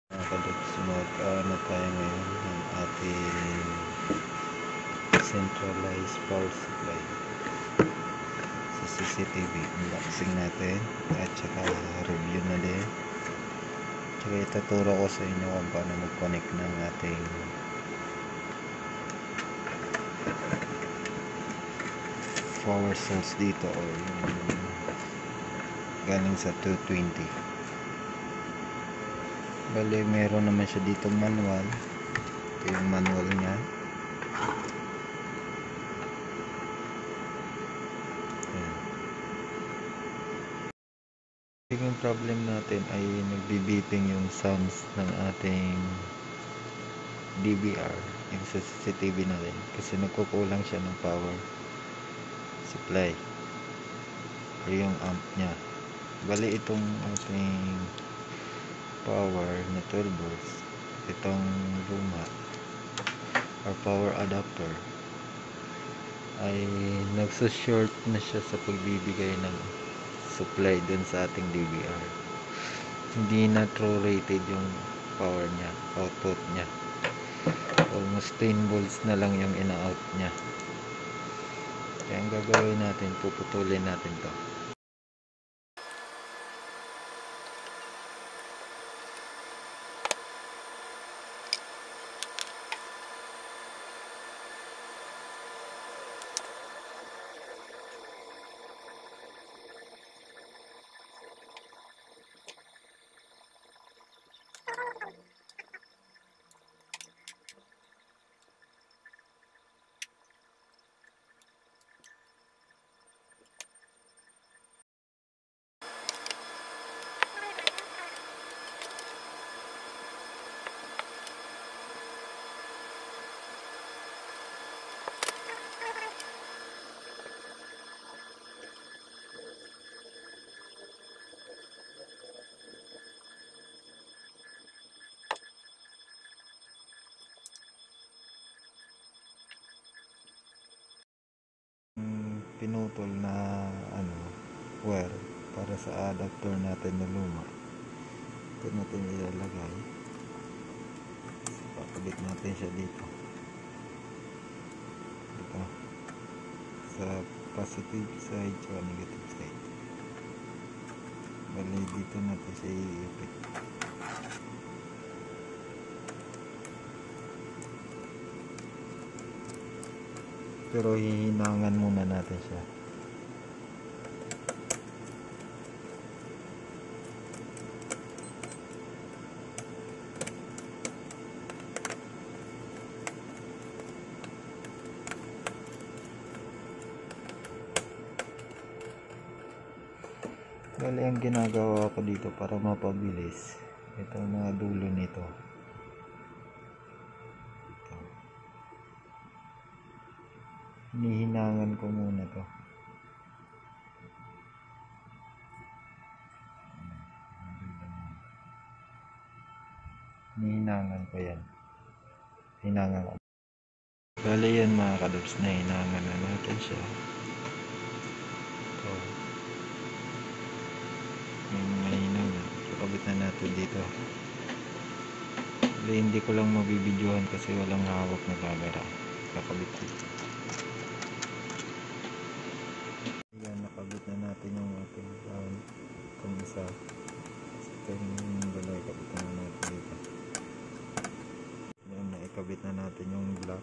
Kadoks, mag-ano tayo ngayon ng ating centralized power supply sa CCTV. Unboxing natin at saka review na din. Tsaka ituturo ko sa inyo kung paano mag-connect ng ating power source dito or yung galing sa 220. Bali, meron naman siya dito manual. Ito yung manual niya. Yung problem natin ay nagbibiting yung sounds ng ating DVR yung sa CCTV na rin kasi nagkukulang siya ng power supply o yung amp nya. Bali, itong ating power na 12 volts, itong luma or power adapter ay nagsushort na siya sa pagbibigay ng supply dun sa ating DVR. Hindi na true rated yung power nya, output nya. Almost 10 volts na lang yung ina-out nya. Kaya ang gagawin natin, puputulin natin to. Pinutol na wire para sa adapter natin na luma. Ito natin ilalagay. Pakabit natin siya dito sa positive side at negative side. Bali, dito natin siya iipit. Pero hihinangan muna natin siya. Bali, ang ginagawa ko dito para mapabilis, itong mga dulo nito. Hinihinangan ko muna to. Hinihinangan ko yan. Hinangan ko. Bali yan mga kadubs, na hinangan na natin siya. Ito. Yung mga hinangan. Kakabit na natin dito. Bali, hindi ko lang mabibidyohan kasi walang hawak na camera. Kakabit dito. Yan, nakabit na natin yung ating sound. Itong isa. Ito yung balay, kabit na natin dito. Yan, naikabit na natin yung black.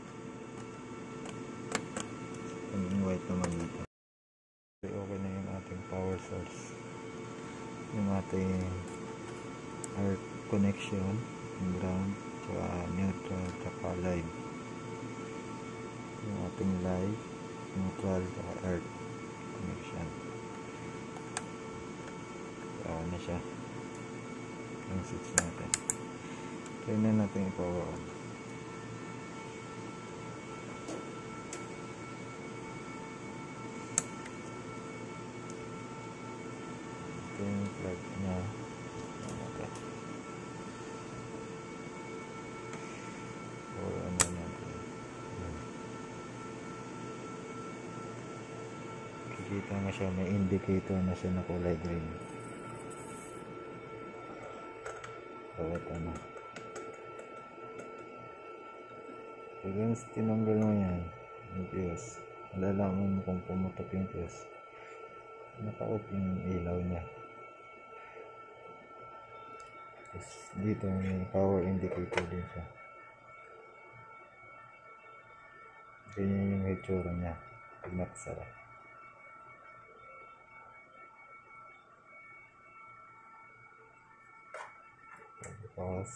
Yung white naman dito. Okay na yung ating power source. Yung ating earth connection, yung ground, tsaka neutral, tsaka live. Yung ating live, neutral, tsaka earth connection. Na siya yung switch natin. Try na natin i-power on. Ito yung plug nya. Power on na natin. Kikita nga siya, may indicator na siya na kulay green. at ano. Pag tinanggal mo yan, yung fuse, malalaman mo kung pumutok yung fuse. Naka-off yung ilaw niya. Tapos dito may power indicator din siya. Ganyan yung itsura niya pag nakasara. Tapos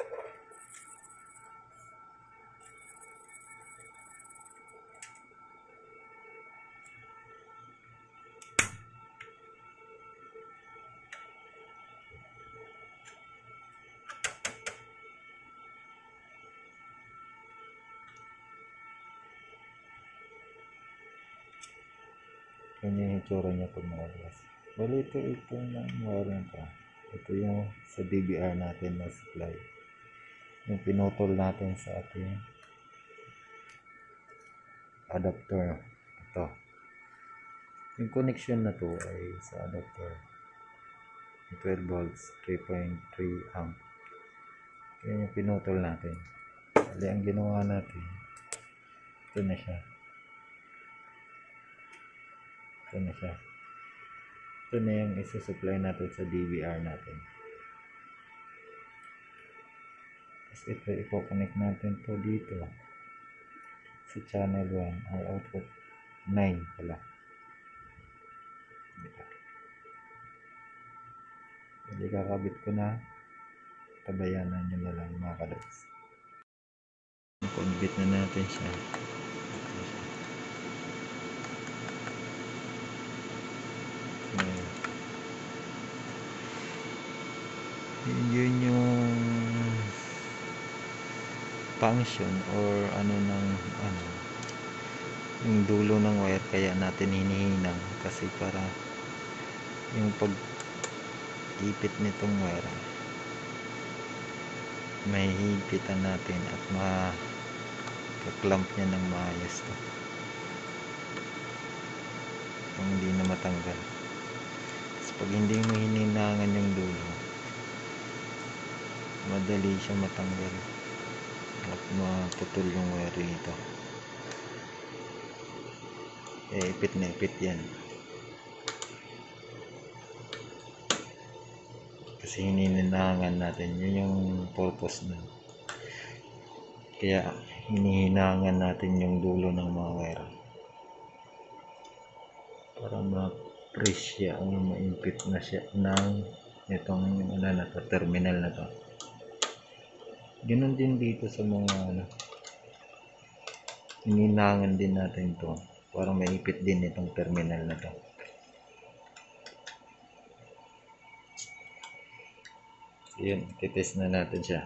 ganyan yung itsura niya pag nakalabas. Bali ito na wiring pa. Ito yung sa DVR natin na supply. Yung pinutol natin sa ating adapter. Ito. Yung connection na to ay sa adapter. 12 volts, 3.3 amp. Yan yung pinutol natin. Bali ang ginawa natin, ito na siya. Ito na siya. Ito na yung isa-supply natin sa DVR natin. Tapos ito, ipo-connect natin to dito sa channel 1 ay output 9 pala. Hindi kakabit ko na. Tabayanan nyo na lang mga kadags. Convert na natin siya. Yun yung function or ano ng ano yung dulo ng wire, kaya natin hinihinang kasi para yung pag ipit nitong wire may hipitan natin at makaklamp niya ng maayos to, kung hindi na matanggal. Kasi pag hindi mo hininangan yung dulo, madali siya matanggal at maputol yung wire dito. Ipit na ipit yan kasi hinihinangan natin. Yun yung purpose na, kaya hinihinangan natin yung dulo ng mga wire para ma-press siya o ma-impit na siya ng itong ano na to, terminal na to. Ganun din dito sa mga ano, hininangan din natin to para maipit din itong terminal na to. Yun, titest na natin siya.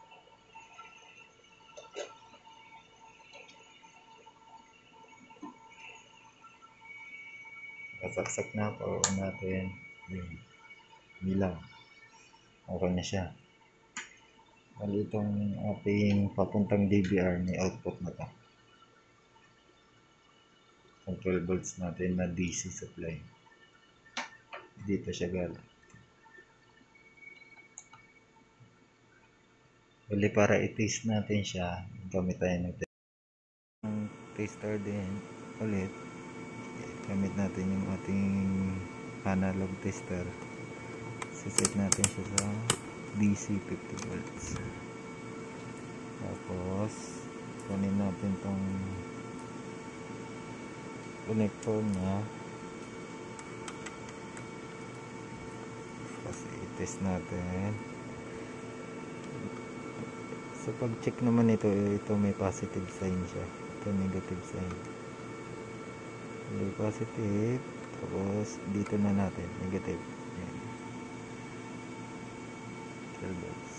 Kasaksak na, power on natin. Yun, bilang okay na siya. Bali itong ating papuntang DVR may output na to. Ang 12 volts natin na DC supply. Dito siya galing. Bali para i-test natin siya, gamit tayo ng tester din ulit. Gamit natin yung ating analog tester. Siset natin siya sa DC 50 volts. Tapos kunin natin tong connector niya kasi i-test natin. Sa pag-check naman ito may positive sign siya, ito negative sign. May positive, tapos dito na natin negative. Yan. 12 volts.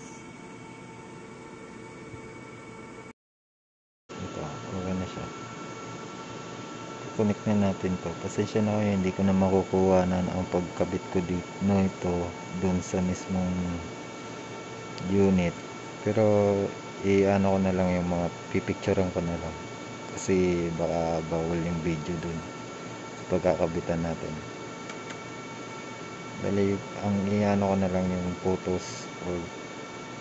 Ito, okay na siya. Connect na natin to. Pasensya na kayo, hindi ko na makukuha na ang pagkabit ko dito ito dun sa mismong unit. Pero i-ano ko na lang yung mga pipicturean ko na lang kasi baka bawal yung video dun sa pagkakabitan natin. Bali ang i-ano ko na lang yung photos or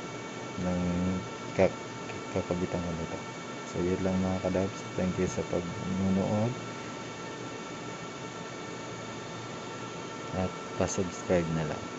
ng kakabitan ko nito. So yun lang mga kadabs, thank you sa pagnunood at pa-subscribe na lang.